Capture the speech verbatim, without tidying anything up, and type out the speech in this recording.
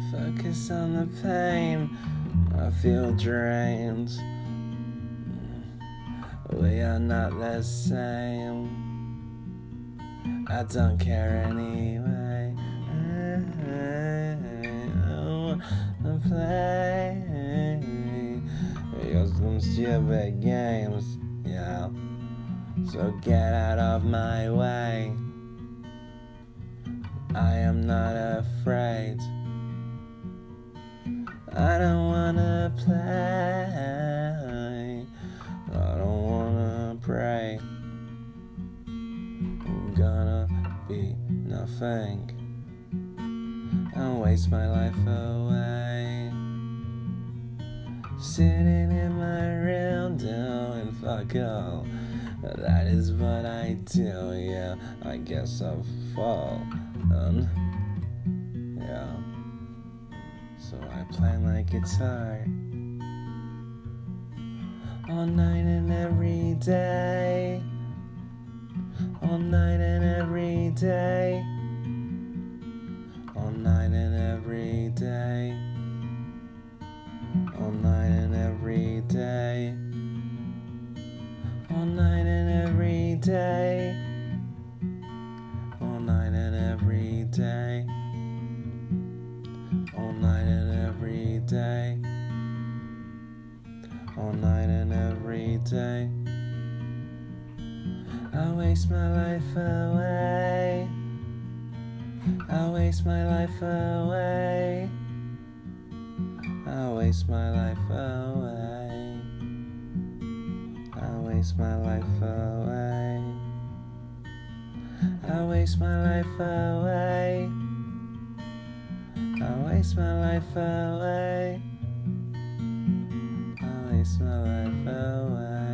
Focus on the pain, I feel drained. We are not the same. I don't care anyway. I wanna play because them stupid games, yeah. So get out of my way. I am not afraid. I don't wanna play. I don't wanna pray. I'm gonna be nothing and waste my life away, sitting in my room doing fuck all. That is what I do, yeah. I guess I've fallen, yeah. So I play my guitar all night and every day, all night and every day, all night and every day, all night and every day, all night and every day, all night and every day, all night and every day, all night and every day. I waste my life away. I waste my life away. I waste my life away. I waste my life away. I waste my life away. I waste my life away. I waste my life away.